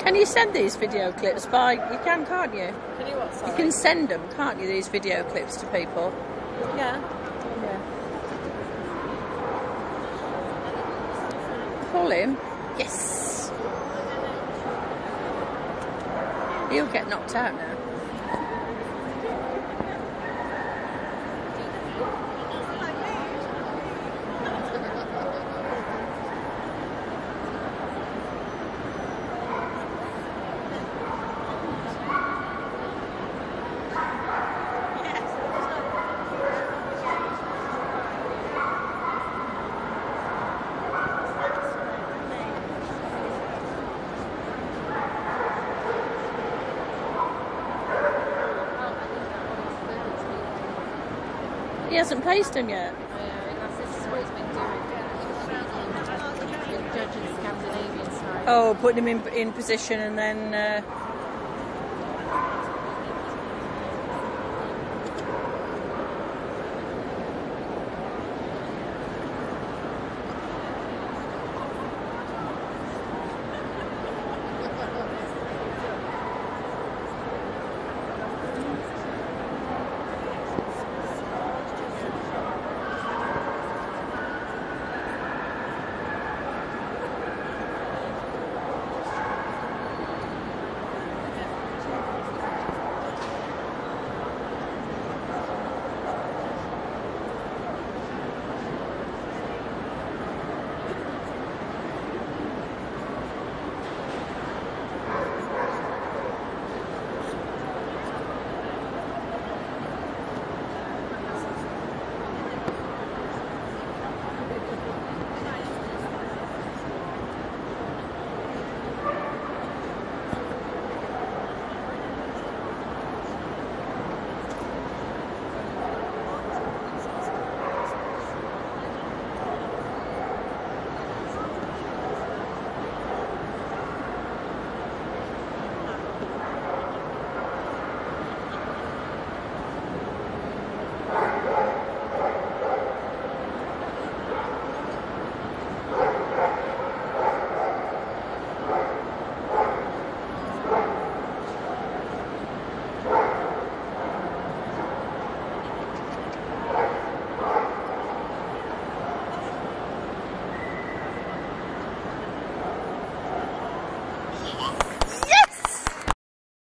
Can you send these video clips by... You can, can't you? Can you what, sorry? You can send them, can't you, these video clips to people? Yeah. Yeah. Call him. Yes. He'll get knocked out now. He hasn't placed him yet. This is what he's been doing. Judging Scandinavian style. Oh, putting him in position and then...